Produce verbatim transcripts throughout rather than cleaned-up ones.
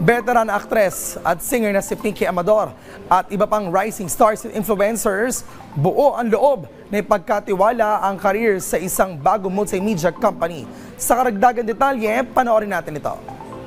veteran actress at singer na si Pinky Amador at iba pang rising stars and influencers, buo ang loob na ipagkatiwala ang career sa isang bagong multimedia company. Sa karagdagan detalye, panoorin natin ito.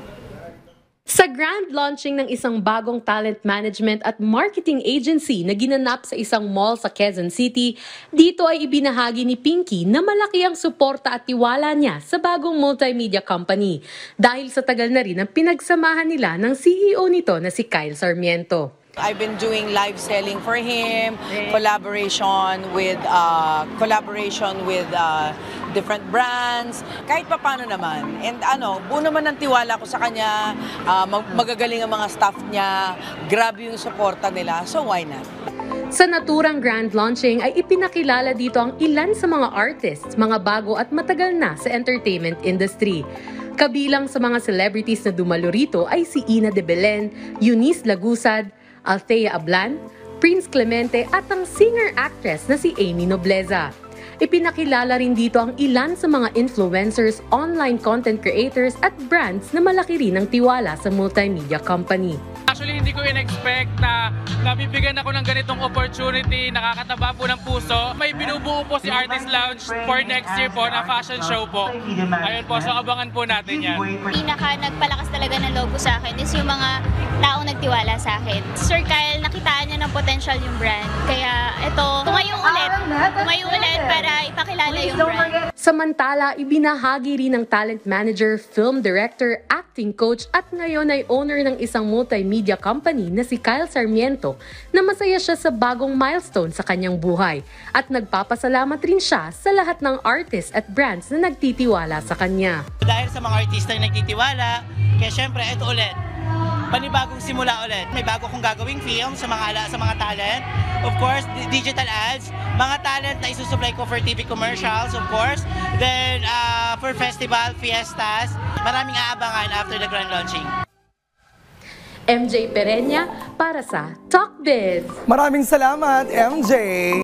Sa grand launching ng isang bagong talent management at marketing agency na ginanap sa isang mall sa Quezon City, dito ay ibinahagi ni Pinky na malaki ang suporta at tiwala niya sa bagong multimedia company dahil sa tagal na rin ang pinagsamahan nila ng C E O nito na si Kyle Sarmiento. I've been doing live selling for him, collaboration with uh, collaboration with uh, different brands, kahit papaano naman. And ano, buo naman ng tiwala ko sa kanya, uh, mag magagaling ang mga staff niya, grabe yung suporta nila, so why not? Sa naturang grand launching ay ipinakilala dito ang ilan sa mga artists, mga bago at matagal na sa entertainment industry. Kabilang sa mga celebrities na dumalo rito ay si Ina de Belen, Eunice Lagusad, Althea Ablan, Prince Clemente at ang singer-actress na si Amy Nobleza. Ipinakilala rin dito ang ilan sa mga influencers, online content creators at brands na malaki rin ang tiwala sa multimedia company. Actually, hindi ko in-expect na nabibigyan ako ng ganitong opportunity, nakakataba po ng puso. May binubuo po si Artist Lounge for next year po na fashion show po. Ayun po, so abangan po natin yan. Pinaka nagpalakas talaga ng logo sa akin is yung mga taong nagtiwala sa akin. Sir Kyle, nakitaan niya ng potential yung brand. Kaya ito, tumayo ulit. Tumayo ulit para ipakilala yung brand. Samantala, ibinahagi rin ng talent manager, film director, acting coach at ngayon ay owner ng isang multimedia company na si Kyle Sarmiento na masaya siya sa bagong milestone sa kanyang buhay at nagpapasalamat rin siya sa lahat ng artists at brands na nagtitiwala sa kanya. Dahil sa mga artista na nagtitiwala, kaya syempre ito ulit, panibagong simula ulit. May bago kong gagawing film sa mga ala, sa mga talent. Of course, digital ads, mga talent na isusupply ko for T V commercials, of course. Then uh, for festival, fiestas, maraming aabangan after the grand launching. M J Perenya para sa Talk Biz. Maraming salamat, M J!